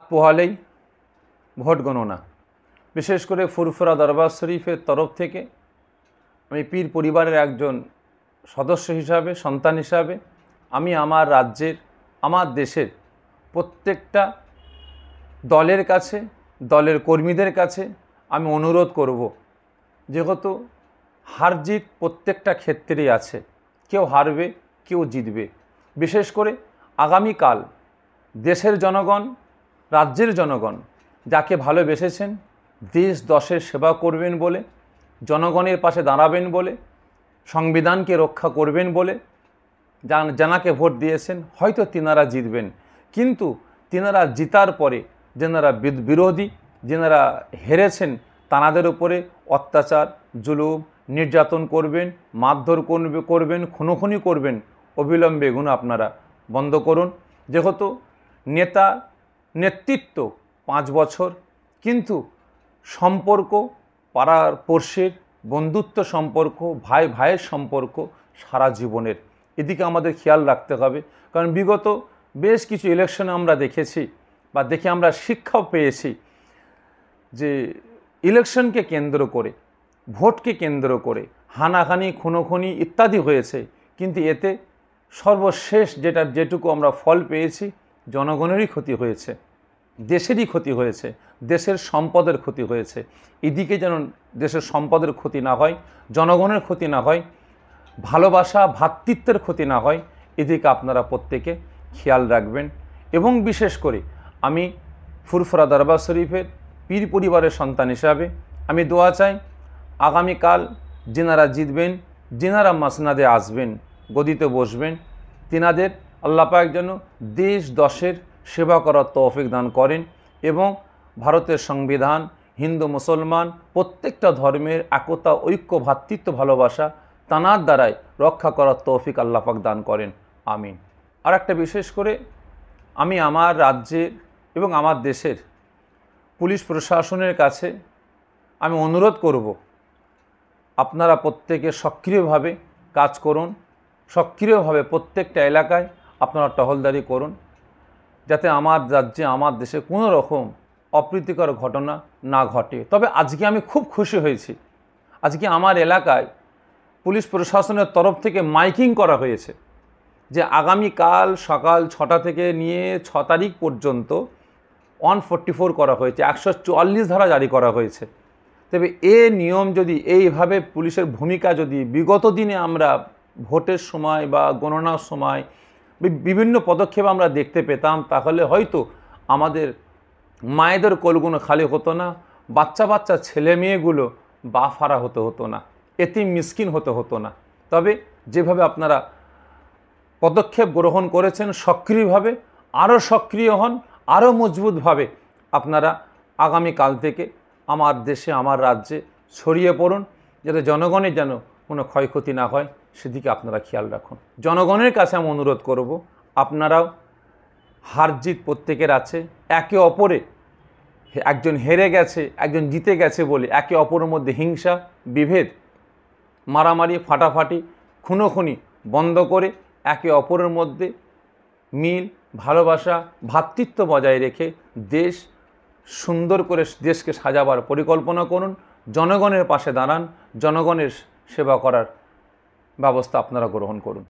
পোহালেই vote গণনা। বিশেষ করে ফুরফুরা দরবার শরীফের তরফ থেকে আমি পীর পরিবারের একজন সদস্য হিসাবে, সন্তান হিসাবে আমি আমার রাজ্যের, আমার দেশের প্রত্যেকটা দলের কাছে, দলের কর্মীদের কাছে আমি অনুরোধ করব, যেহেতু হার জিত প্রত্যেকটা ক্ষেত্রেই আছে, কেউ হারবে কেউ জিতবে। বিশেষ করে আগামীকাল দেশের জনগণ, রাজ্যের জনগণ যাকে ভালোবেসেছেন, দেশ দশের সেবা করবেন বলে, জনগণের পাশে দাঁড়াবেন বলে, সংবিধানকে রক্ষা করবেন বলে যানাকে ভোট দিয়েছেন, হয়তো তিনারা জিতবেন, কিন্তু তিনারা জিতার পরে যেনারা বিরোধী, যেনারা হেরেছেন, তাঁদের উপরে অত্যাচার, জুলুম, নির্যাতন করবেন, মারধর করবেন, খুনোখুনি করবেন, অবিলম্বে এগুলো আপনারা বন্ধ করুন। যেহেতু নেতা নেতৃত্ব 5 বছর, কিন্তু সম্পর্ক পাড়ার পড়শির, বন্ধুত্ব সম্পর্ক, ভাই ভাইয়ের সম্পর্ক সারা জীবনের, এদিকে আমাদের খেয়াল রাখতে হবে। কারণ বিগত বেশ কিছু ইলেকশনে আমরা দেখেছি বা দেখে আমরা শিক্ষাও পেয়েছি যে ইলেকশনকে কেন্দ্র করে, ভোটকে কেন্দ্র করে হানাহানি, খুনোখুনি ইত্যাদি হয়েছে, কিন্তু এতে সর্বশেষ যেটুকু আমরা ফল পেয়েছি, জনগণেরই ক্ষতি হয়েছে, দেশেরই ক্ষতি হয়েছে, দেশের সম্পদের ক্ষতি হয়েছে। এদিকে যেন দেশের সম্পদের ক্ষতি না হয়, জনগণের ক্ষতি না হয়, ভালোবাসা ভ্রাতৃত্বের ক্ষতি না হয়, এদিকে আপনারা প্রত্যেকে খেয়াল রাখবেন। এবং বিশেষ করে আমি ফুরফুরা দরবার শরীফের পীর পরিবারের সন্তান হিসাবে আমি দোয়া চাই, আগামীকাল যিনারা জিতবেন, যিনারা মাসনাদে আসবেন, গদিতে বসবেন, তিনাদের আল্লাহ পাক যেন দেশ দশের সেবা করার তৌফিক দান করেন এবং ভারতের সংবিধান, হিন্দু মুসলমান প্রত্যেকটা ধর্মের একতা, ঐক্য, ভ্রাতৃত্ব, ভালোবাসা তানার দ্বারাই রক্ষা করার তৌফিক আল্লাহ পাক দান করেন, আমিন। আর একটা বিশেষ করে আমি আমার রাজ্যের এবং আমার দেশের পুলিশ প্রশাসনের কাছে আমি অনুরোধ করব, আপনারা প্রত্যেকে সক্রিয়ভাবে কাজ করুন, সক্রিয়ভাবে প্রত্যেকটা এলাকায় আপনারা টহলদারি করুন, যাতে আমার রাজ্যে, আমার দেশে কোনো রকম অপ্রীতিকর ঘটনা না ঘটে। তবে আজকে আমি খুব খুশি হয়েছি, আজকে আমার এলাকায় পুলিশ প্রশাসনের তরফ থেকে মাইকিং করা হয়েছে যে আগামীকাল সকাল 6টা থেকে নিয়ে 6 তারিখ পর্যন্ত 144 করা হয়েছে, 144 ধারা জারি করা হয়েছে। তবে এ নিয়ম যদি এইভাবে পুলিশের ভূমিকা যদি বিগত দিনে আমরা ভোটের সময় বা গণনার সময় বিভিন্ন পদক্ষেপ আমরা দেখতে পেতাম, তাহলে হয়তো আমাদের মায়েদের কোলগুলো খালি হতো না, বাচ্চা বাচ্চা ছেলে মেয়েগুলো বাফারা হতো না, এতিম মিসকিন হতো না। তবে যেভাবে আপনারা পদক্ষেপ গ্রহণ করেছেন সক্রিয়ভাবে, আরও সক্রিয় হন, আরও মজবুতভাবে আপনারা আগামীকাল থেকে আমার দেশে, আমার রাজ্যে ছড়িয়ে পড়ুন, যাতে জনগণের যেন কোনো ক্ষয়ক্ষতি না হয়, সেদিকে আপনারা খেয়াল রাখুন। জনগণের কাছে আমি অনুরোধ করব, আপনারাও হার জিত প্রত্যেকের আছে, একে অপরে একজন হেরে গেছে, একজন জিতে গেছে বলে একে অপরের মধ্যে হিংসা, বিভেদ, মারামারি, ফাটাফাটি, খুনোখুনি বন্ধ করে একে অপরের মধ্যে মিল, ভালোবাসা, ভ্রাতৃত্ব বজায় রেখে দেশ সুন্দর করে দেশকে সাজাবার পরিকল্পনা করুন, জনগণের পাশে দাঁড়ান, জনগণের সেবা করার ব্যবস্থা আপনারা গ্রহণ করুন।